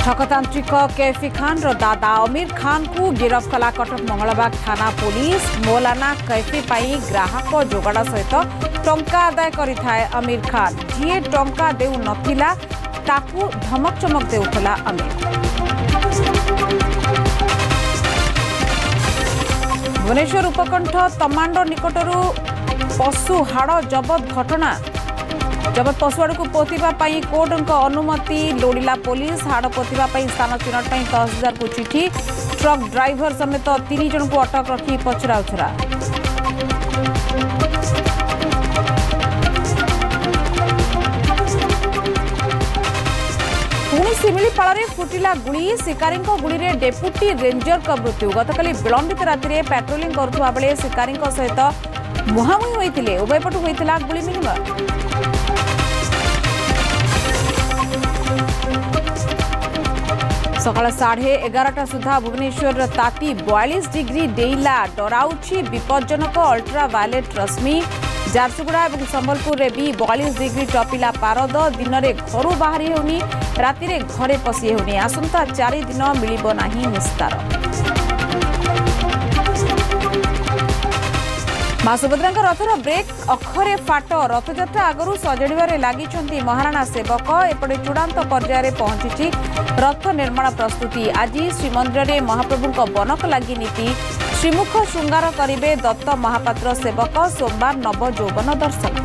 ठकतांत्रिक कैफी खान रो दादा आमिर खान को गिरफ्त कला कटक मंगलबाग थाना पुलिस। मौलाना कैफी पाई ग्राहक जोगाड़ सहित टंका आदाय करिथाए आमिर खान। जी टंका देउ नथिला ताकू धमक चमक देउथला आमिर। भुवनेश्वर उपकंठ तमांडो निकटरू पशु हाड़ जबत घटना। जबत पशुआड़ को पोतिबा पई कोर्ट अनुमति लोड़िला पुलिस। हाड़ पोतिबा पई स्थान चिन्हट पई तहसीलदार को चिठी। ट्रक ड्राइवर समेत 3 जन को अटक रखी पचराउछरा। पुणी शिमिलीपाल फुटिला गुड़ी। शिकारी गुड़ी में डेपुटी रेंजर का मृत्यु। गतकाली विलंबित राति में पेट्रोलिंग करुवा बेले शिकारी सहित मुहांमुही होते उभय पटू होता गुली विनिमय। सकाल 11:30 सुधा भुवनेश्वर ताती 42 डिग्री डेला। डराउछि विपज्जनक अल्ट्रावायलेट रश्मि। झारसुगुड़ा और संबलपुर में भी 42 डिग्री टपिला पारद। दिन में घर बाहरी होनी, राति में घरे पशि होनी। आसंता 4 दिन मिलिब नाही निस्तार। मां सुभद्रा रथर ब्रेक अखरे फाट। रथयात्रा आगु सजाड़े लगी महाराणा सेवक। एपटे चूड़ांत पर्यायर पहुंची रथ निर्माण प्रस्तुति। आज श्रीमंदिर में महाप्रभु बनक लगी नीति। श्रीमुख श्रृंगार करेंगे दत्त महापात्र सेवक। सोमवार नव यौवन दर्शन।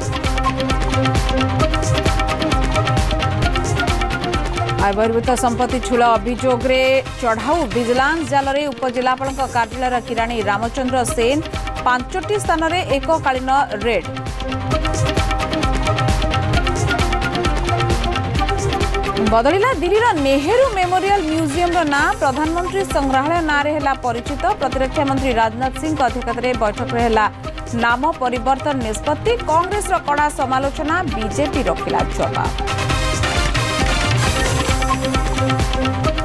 आय बहिर्भूत संपत्ति छूल अभियोग चढ़ाऊ विजिलेंस जाल में उपजिलापाल कार्यालय किराणी रामचंद्र सेन। 5टी स्थान में एककालीन रेड। बदलिला दिल्लीर नेहरू मेमोरियल म्यूजियम ना। प्रधानमंत्री संग्रहालय नारे है परिचित। प्रतिरक्षा मंत्री राजनाथ सिंह अध्यक्षता बैठक में नाम परिवर्तन निष्पत्ति। कांग्रेस कड़ा समालोचना। बीजेपी रखिला जवाब।